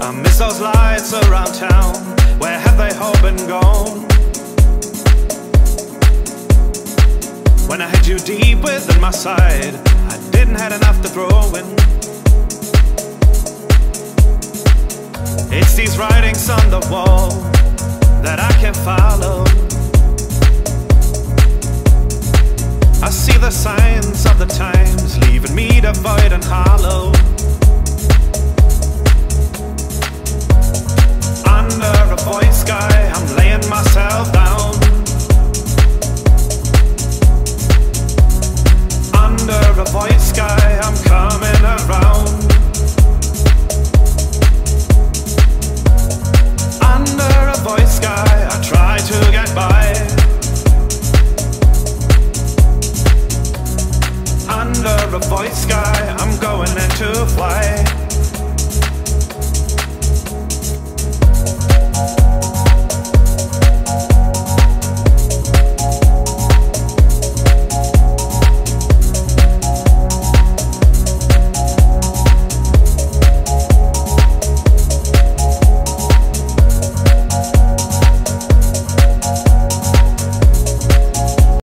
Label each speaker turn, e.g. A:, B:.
A: I miss those lights around town. Where have they all been gone? When I had you deep within my side, I didn't have enough to throw in. It's these writings on the wall that I can't follow. I see the signs of the times leaving me devoid and hollow.